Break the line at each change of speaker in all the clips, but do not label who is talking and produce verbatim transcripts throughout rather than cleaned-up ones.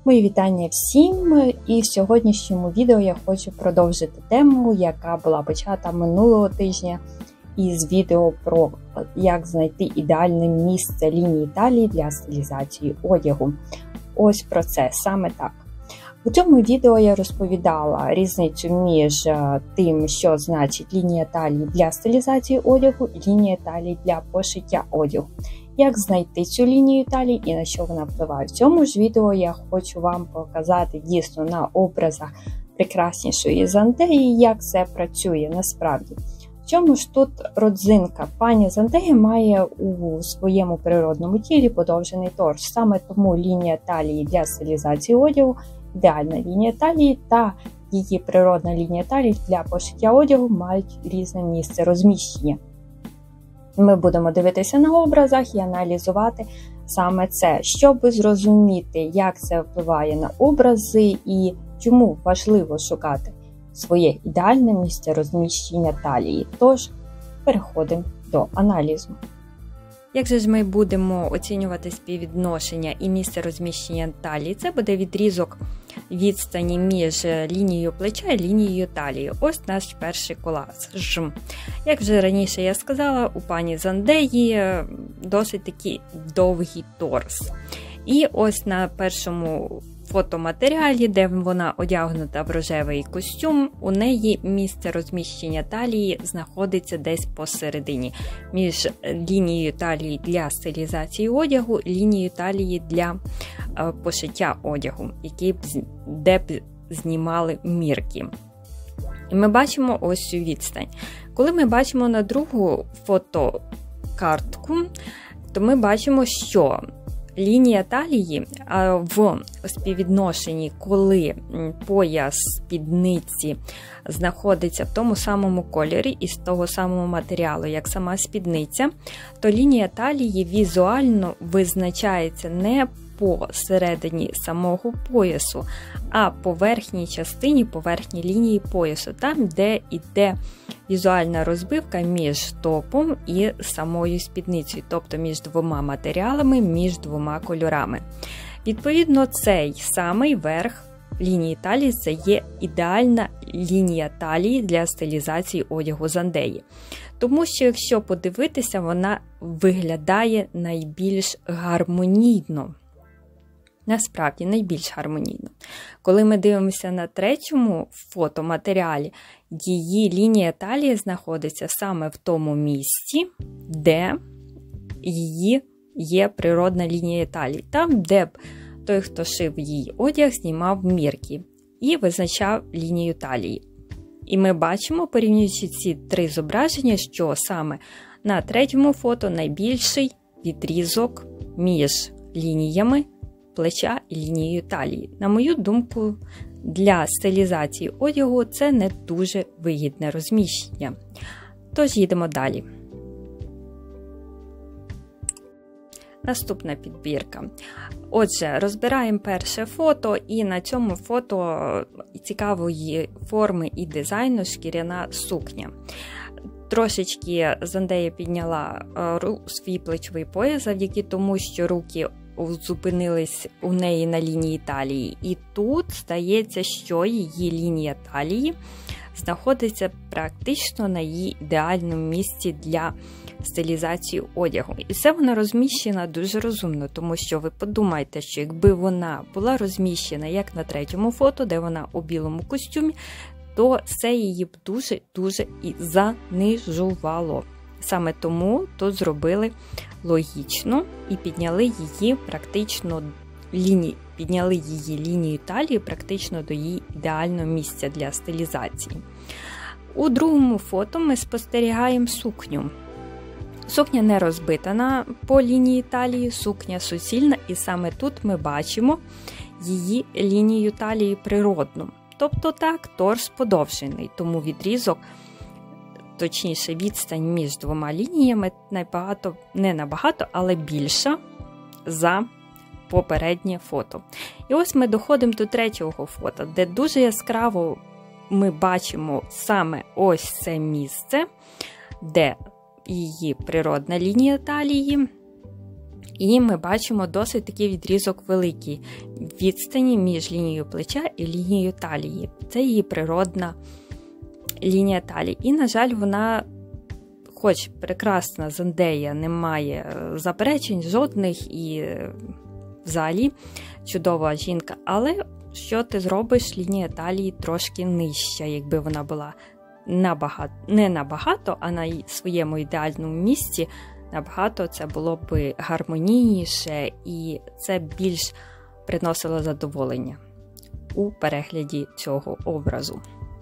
Мої вітання всім, і в сьогоднішньому відео я хочу продовжити тему, яка була почата минулого тижня із відео про як знайти ідеальне місце лінії талії для стилізації одягу. Ось про це саме так. У цьому відео я розповідала різницю між тим, що значить лінія талії для стилізації одягу і лінія талії для пошиття одягу. Як знайти цю лінію талії і на що вона впливає. В цьому ж відео я хочу вам показати дійсно на образах прекраснішої Зандеї, як це працює насправді. В чому ж тут родзинка? Пані Зандея має у своєму природному тілі подовжений торс. Саме тому лінія талії для стилізації одягу, ідеальна лінія талії та її природна лінія талії для пошиття одягу мають різне місце розміщення. Ми будемо дивитися на образах і аналізувати саме це, щоб зрозуміти, як це впливає на образи і чому важливо шукати своє ідеальне місце розміщення талії. Тож, переходимо до аналізу. Як же ж ми будемо оцінювати співвідношення і місце розміщення талії? Це буде відрізок відстані між лінією плеча і лінією талії. Ось наш перший колаж. Як вже раніше я сказала, у пані Зандеї досить такий довгий торс. І ось на першому фотоматеріалі, де вона одягнута в рожевий костюм, у неї місце розміщення талії знаходиться десь посередині. Між лінією талії для стилізації одягу і лінією талії для е, пошиття одягу, які б, де б знімали мірки. І ми бачимо ось цю відстань. Коли ми бачимо на другу фотокартку, то ми бачимо, що лінія талії в співвідношенні, коли пояс спідниці знаходиться в тому самому кольорі і з того самого матеріалу, як сама спідниця, то лінія талії візуально визначається не посередині самого поясу, а по верхній частині, по верхній лінії поясу, там, де йде візуальна розбивка між топом і самою спідницею, тобто між двома матеріалами, між двома кольорами. Відповідно, цей самий верх лінії талії – це є ідеальна лінія талії для стилізації одягу Зандеї. Тому що, якщо подивитися, вона виглядає найбільш гармонійно. Насправді, найбільш гармонійно. Коли ми дивимося на третьому фотоматеріалі, її лінія талії знаходиться саме в тому місці, де її є природна лінія талії. Там, де б той, хто шив її одяг, знімав мірки і визначав лінію талії. І ми бачимо, порівнюючи ці три зображення, що саме на третьому фото найбільший відрізок між лініями плеча і лінією талії. На мою думку, для стилізації одягу це не дуже вигідне розміщення. Тож їдемо далі. Наступна підбірка. Отже, розбираємо перше фото, і на цьому фото цікавої форми і дизайну шкіряна сукня. Трошечки Зандея підняла свій плечовий пояс завдяки тому, що руки зупинились у неї на лінії талії. І тут стається, що її лінія талії знаходиться практично на її ідеальному місці для стилізації одягу. І це вона розміщена дуже розумно, тому що ви подумайте, що якби вона була розміщена, як на третьому фото, де вона у білому костюмі, то це її б дуже-дуже і занижувало. Саме тому тут зробили логічно і підняли її практично лінії, підняли її лінію талії практично до її ідеального місця для стилізації. У другому фото ми спостерігаємо сукню. Сукня не розбита на, по лінії талії, сукня суцільна, і саме тут ми бачимо її лінію талії природну. Тобто так, торс подовжений, тому відрізок, точніше відстань між двома лініями набагато, не набагато, але більша за попереднє фото. І ось ми доходимо до третього фото, де дуже яскраво ми бачимо саме ось це місце, де її природна лінія талії І ми бачимо досить такий відрізок великий відстані між лінією плеча і лінією талії. Це її природна лінія талії. І, на жаль, вона, хоч прекрасна Зендея, не має заперечень жодних і взагалі чудова жінка, але що ти зробиш, лінія талії трошки нижча, якби вона була набагато, не набагато, а на своєму ідеальному місці, набагато це було б гармонійніше і це більш приносило задоволення у перегляді цього образу.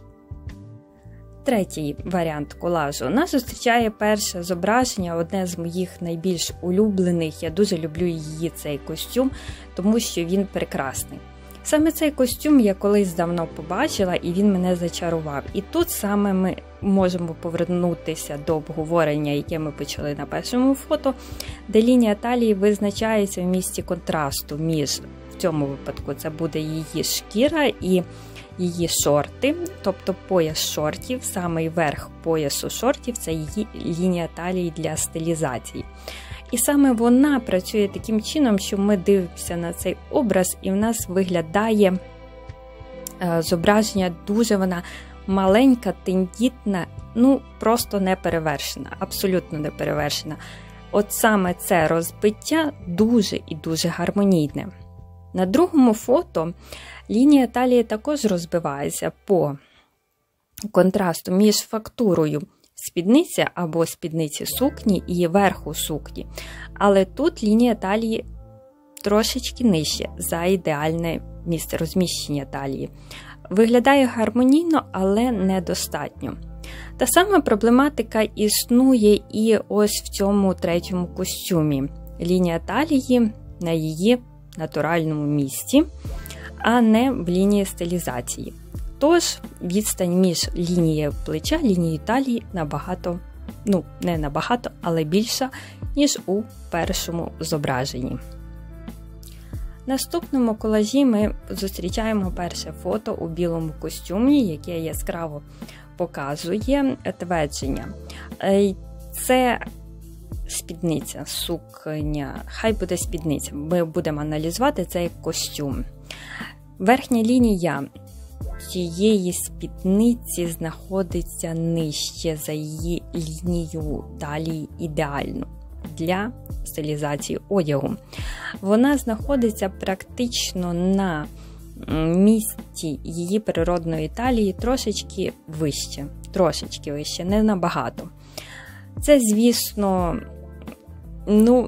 Третій варіант колажу. Нас зустрічає перше зображення, одне з моїх найбільш улюблених. Я дуже люблю її, цей костюм, тому що він прекрасний. Саме цей костюм я колись давно побачила, і він мене зачарував. І тут саме ми можемо повернутися до обговорення, яке ми почали на першому фото, де лінія талії визначається в місці контрасту між, в цьому випадку це буде її шкіра і її шорти, тобто пояс шортів, самий верх поясу шортів – це її лінія талії для стилізації. І саме вона працює таким чином, що ми дивимося на цей образ, і в нас виглядає е, зображення дуже вона маленька, тендітна, ну просто неперевершена, абсолютно неперевершена. От саме це розбиття дуже і дуже гармонійне. На другому фото лінія талії також розбивається по контрасту між фактурою спідниця або спідниці сукні і верху сукні. Але тут лінія талії трошечки нижче за ідеальне місце розміщення талії. Виглядає гармонійно, але недостатньо. Та сама проблематика існує і ось в цьому третьому костюмі. Лінія талії на її натуральному місці, а не в лінії стилізації. Тож відстань між лінією плеча, лінією талії набагато, ну не набагато, але більша, ніж у першому зображенні. В наступному колажі ми зустрічаємо перше фото у білому костюмі, яке яскраво показує твердження. Це спідниця, сукня, хай буде спідниця, ми будемо аналізувати цей костюм. Верхня лінія цієї спідниці знаходиться нижче за її лінію талії ідеально для стилізації одягу. Вона знаходиться практично на місці її природної талії трошечки вище, трошечки вище, не набагато. Це, звісно, ну,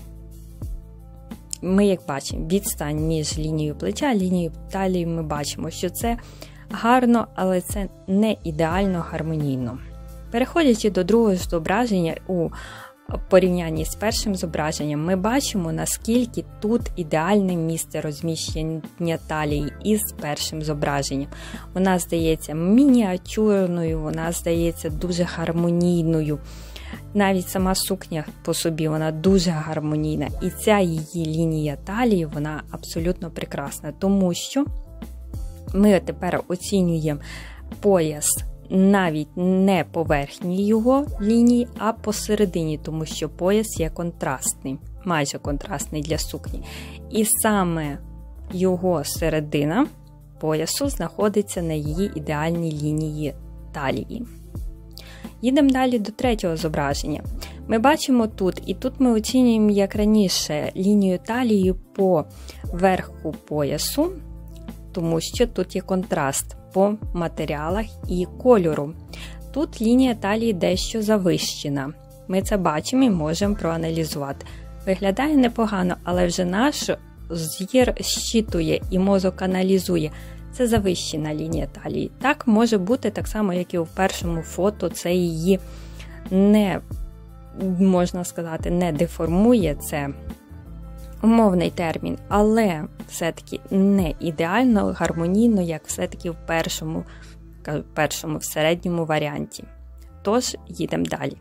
ми, як бачимо, відстань між лінією плеча і лінією талії ми бачимо, що це гарно, але це не ідеально гармонійно. Переходячи до другого зображення, у порівнянні з першим зображенням, ми бачимо, наскільки тут ідеальне місце розміщення талії із першим зображенням. Вона здається мініатюрною, вона здається дуже гармонійною. Навіть сама сукня по собі, вона дуже гармонійна. І ця її лінія талії, вона абсолютно прекрасна, тому що ми тепер оцінюємо пояс навіть не по верхній його лінії, а посередині, тому що пояс є контрастний, майже контрастний для сукні. І саме його середина поясу знаходиться на її ідеальній лінії талії. Їдемо далі до третього зображення. Ми бачимо тут, і тут ми оцінюємо, як раніше, лінію талії по верху поясу, тому що тут є контраст по матеріалах і кольору. Тут лінія талії дещо завищена. Ми це бачимо і можемо проаналізувати. Виглядає непогано, але вже наш зір щитує і мозок аналізує. Це завищена лінія талії. Так може бути так само, як і у першому фото. Це її не, можна сказати, не деформує, це умовний термін, але все-таки не ідеально, гармонійно, як все-таки в першому, в першому, в середньому варіанті. Тож, їдемо далі.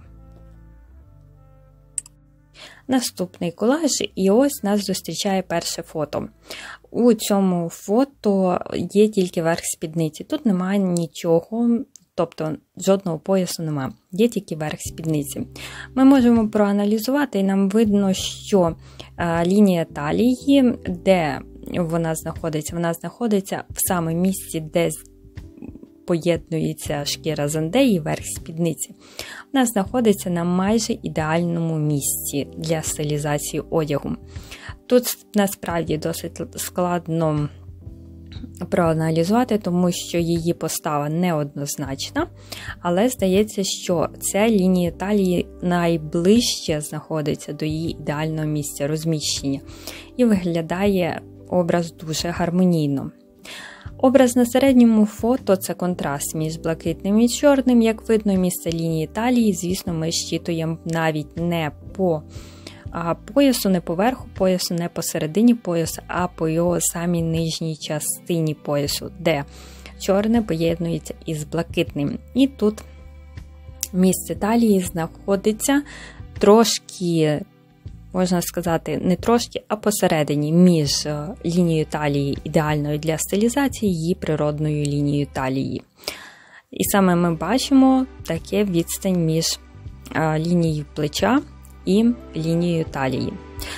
Наступний колаж, і ось нас зустрічає перше фото. У цьому фото є тільки верх спідниці. Тут немає нічого тобто жодного поясу немає, є тільки верх спідниці. Ми можемо проаналізувати, і нам видно, що лінія талії, де вона знаходиться, вона знаходиться в саме місці, де поєднується шкіра зондеї і верх спідниці. Вона знаходиться на майже ідеальному місці для стилізації одягу. Тут насправді досить складно проаналізувати, тому що її постава неоднозначна, але здається, що ця лінія талії найближче знаходиться до її ідеального місця розміщення і виглядає образ дуже гармонійно. Образ на середньому фото – це контраст між блакитним і чорним. Як видно, місце лінії талії, звісно, ми щитуємо навіть не по поясу, не по верху поясу, не посередині поясу, а по його самій нижній частині поясу, де чорне поєднується із блакитним. І тут місце талії знаходиться трошки, можна сказати, не трошки, а посередині між лінією талії ідеальною для стилізації і її природною лінією талії. І саме ми бачимо таке відстань між лінією плеча і лінією талії.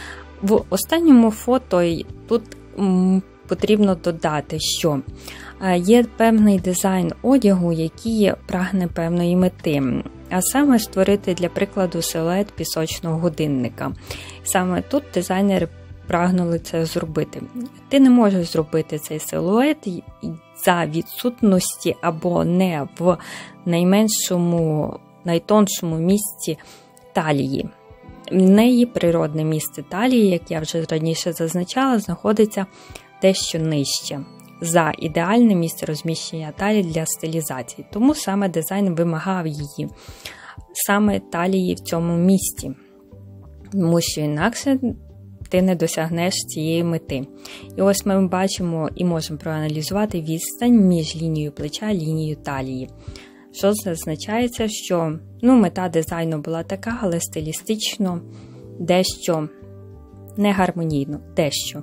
В останньому фото тут потрібно додати, що є певний дизайн одягу, який прагне певної мети, а саме створити, для прикладу, силует пісочного годинника. Саме тут дизайнери прагнули це зробити. Ти не можеш зробити цей силует за відсутності або не в найменшому, найтоншому місці талії. В неї природне місце талії, як я вже раніше зазначала, знаходиться дещо нижче за ідеальне місце розміщення талії для стилізації. Тому саме дизайн вимагав її, саме талії в цьому місці, тому що інакше ти не досягнеш цієї мети. І ось ми бачимо і можемо проаналізувати відстань між лінією плеча і лінією талії. Що зазначається, що ну, мета дизайну була така, але стилістично дещо негармонійно, дещо.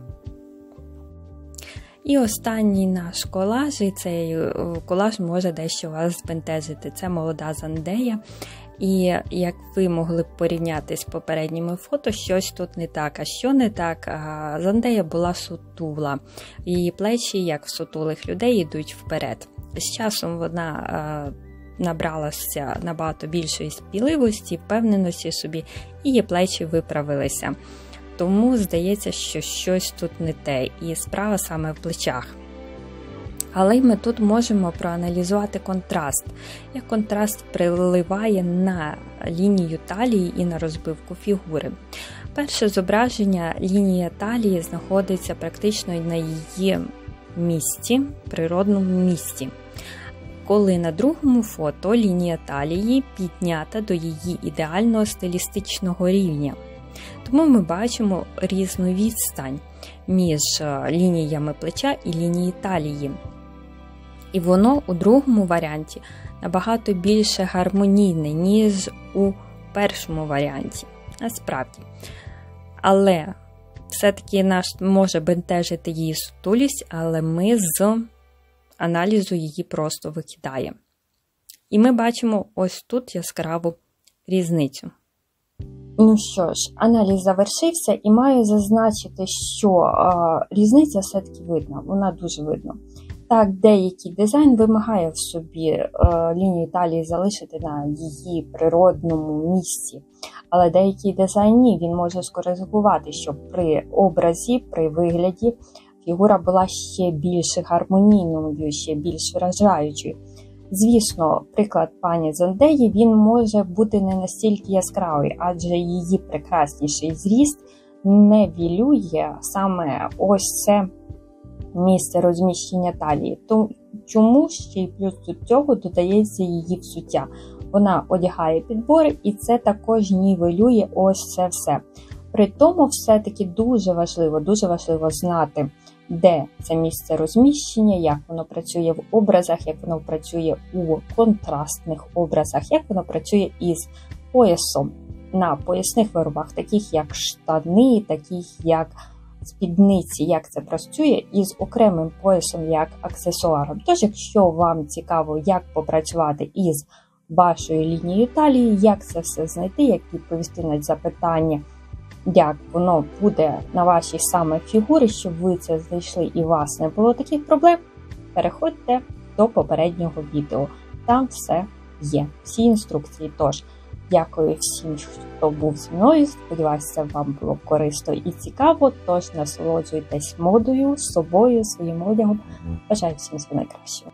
І останній наш колаж, і цей колаж може дещо вас збентежити. Це молода Зендея. І як ви могли б порівняти з попередніми фото, щось тут не так. А що не так? Зендея була сутула. Її плечі, як в сутулих людей, йдуть вперед. З часом вона набралася набагато більшої спіливості, впевненості собі, і її плечі виправилися. Тому здається, що щось тут не те, і справа саме в плечах. Але ми тут можемо проаналізувати контраст. Як контраст впливає на лінію талії і на розбивку фігури. Перше зображення, лінія талії знаходиться практично на її місці, природному місці. Коли на другому фото лінія талії піднята до її ідеального стилістичного рівня. Тому ми бачимо різну відстань між лініями плеча і лінії талії. І воно у другому варіанті набагато більше гармонійне, ніж у першому варіанті. Насправді. Але все-таки нас може бентежити її сутулість, але ми з аналізу її просто викидаємо. І ми бачимо ось тут яскраву різницю.
Ну що ж, аналіз завершився, і маю зазначити, що е, різниця все-таки видна, вона дуже видна. Так, деякий дизайн вимагає в собі е, лінію талії залишити на її природному місці, але деякий дизайн ні, він може скоригувати, щоб при образі, при вигляді фігура була ще більш гармонійною, ще більш вражаючою. Звісно, приклад пані Зендеї, він може бути не настільки яскравий, адже її прекрасніший зріст не вілює саме ось це місце розміщення талії. То чому ще й плюс до цього додається її взуття? Вона одягає підбори, і це також нівелює ось це все. При тому все-таки дуже важливо, дуже важливо знати, де це місце розміщення, як воно працює в образах, як воно працює у контрастних образах, як воно працює із поясом на поясних виробах, таких як штани, таких як спідниці, як це працює, із окремим поясом як аксесуаром. Тож, якщо вам цікаво, як попрацювати із вашою лінією талії, як це все знайти, як відповісти на запитання, як воно буде на вашій саме фігурі, щоб ви це знайшли і у вас не було таких проблем, переходьте до попереднього відео. Там все є, всі інструкції. Тож, дякую всім, хто був зі мною. Сподіваюся, вам було корисно і цікаво. Тож, насолоджуйтесь модою, собою, своїм одягом. Бажаю всім всього найкращого.